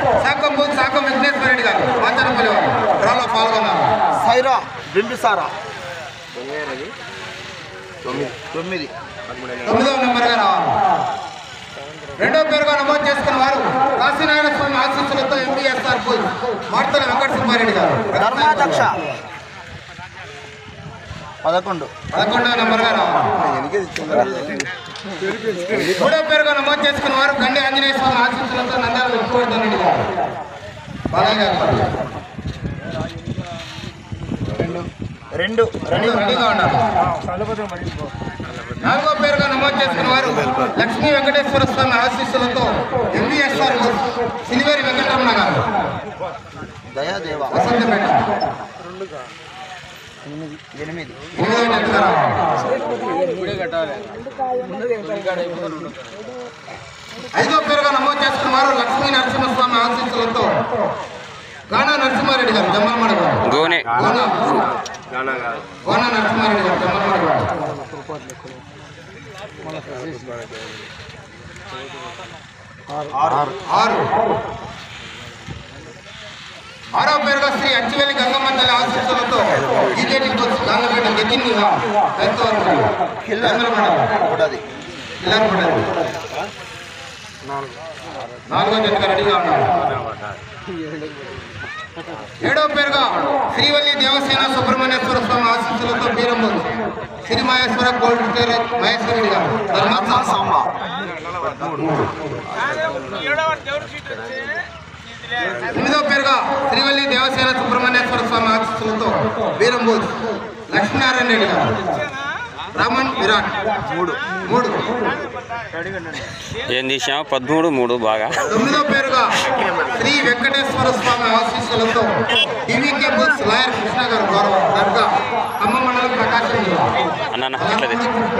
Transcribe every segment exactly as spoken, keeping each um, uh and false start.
శాఖం శాఖం విఘ్నేశ్వర రెడ్డి గారు మాచనపల్లి వారు డ్రాలో పాల్గొన్నారు. సైరా బింబిసారా తొమ్మిది తొమ్మిదవ నెంబర్గా రావాలి. రెండో పేరుగా నమోదు చేసుకున్న వారు కాశీనారాయణ స్వామి ఆశీస్సులతో ఎంపీఎస్ఆర్ పోల్ మార్తల వెంకట సుబ్బారెడ్డి గారు ధర్మాధ్యక్ష పదకొండు పదకొండవ నెంబర్గా రావాలి. మూడో పేరుగా నమోదు చేసుకున్న వారు గండి ఆంజనేయ స్వామి ఆశీస్సులతో నంద్యాల విష్ణువర్ధన్ రెడ్డి గారు బాలయ్య గారు రెండు రెండు రెడీగా ఉన్నారు. నాలుగో పేరుగా నమోదు చేసుకున్న వారు లక్ష్మీ వెంకటేశ్వర స్వామి ఆశీస్సులతో ఎంబీఎస్ఆర్ సిలివేరి వెంకటరమణ గారు దయాదేవ వసంతపేట ఎనిమిది ఐదో పేరుగా నమోదు చేసుకున్న వారు లక్ష్మీ నరసింహస్వామి ఆశీస్సులతో గానా నరసింహారెడ్డి గారు జమ్మలమడ గారు గోనే గోనా నరసింహారెడ్డి గారు జమ్మలమడ గారు ఆరు ఆరో పేరుగా శ్రీ అచ్చివెల్లి గంగమ్మ తల్లి ఆశీస్సులతో ఈజేటీ బస్ గంగపేట గెజిన్ నాలుగో జతగా రెడీగా ఉన్నారు. ఏడో పేరుగా శ్రీవల్లి దేవసేన సుబ్రహ్మణ్యేశ్వర స్వామి ఆశీస్సులతో బీరంబూరు శ్రీ మహేశ్వర గోల్డ్ స్టేర్ మహేశ్వరుడి గారు సాంబా ఎనిమిదో పేరుగా శ్రీవల్లి దేవసేన సుబ్రహ్మణ్యేశ్వర స్వామి ఆశీస్సులతో బీరంబూరు లక్ష్మీనారాయణ రెడ్డి గారు రామన్ విరాట్ మూడు మూడు ఏం తీసాం పదమూడు మూడు బాగా. తొమ్మిదో పేరుగా శ్రీ వెంకటేశ్వర స్వామి ఆశీస్సులతో డివికే బుల్స్ లాయర్ కృష్ణ గారు గౌరవ దర్గా ఖమ్మం మండలం ప్రకాశం జిల్లా అన్న ఇట్లది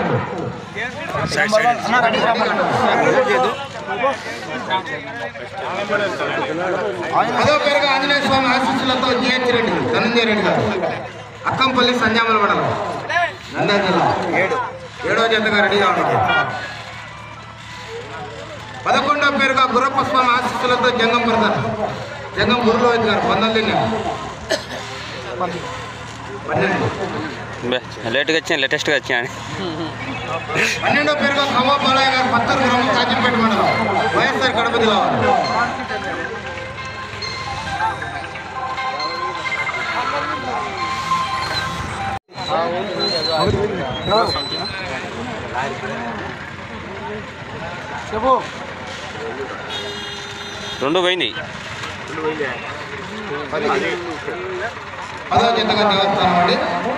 పదో పేరుగా ఆంజనేయ స్వామి ఆశీస్సులతో జిహెచ్ రెడ్డి ధనంజయ రెడ్డి గారు అక్కంపల్లి సంజామల మండలం నంద్యాల జిల్లా ఏడు ఏడో జతగా రెడీగా ఉన్నారు. పదకొండో పేరుగా గురప్ప స్వామి ఆశీస్సులతో జంగం బ్రదర్ జంగం గురులోహిత్ గారు పంతొమ్మిది పన్నెండు లేట్గా వచ్చాను లేటెస్ట్గా వచ్చాను. పన్నెండో పేరుగా ఖమ్మం బాలయ్య గారు పత్తూరు గ్రామం కాజంపేట మండలం వైఎస్ఆర్ కడప జిల్లా రెండు పోయింది. పదో జతగా దేవస్థానం అండి.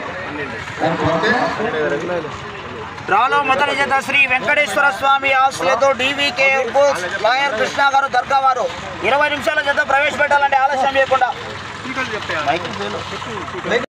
డ్రాలో మొదటి జత శ్రీ వెంకటేశ్వర స్వామి ఆశలతో డీవీకే లాయర్ కృష్ణ గారు దర్గా వారు ఇరవై నిమిషాల జత ప్రవేశపెట్టాలంటే ఆలస్యం చేయకుండా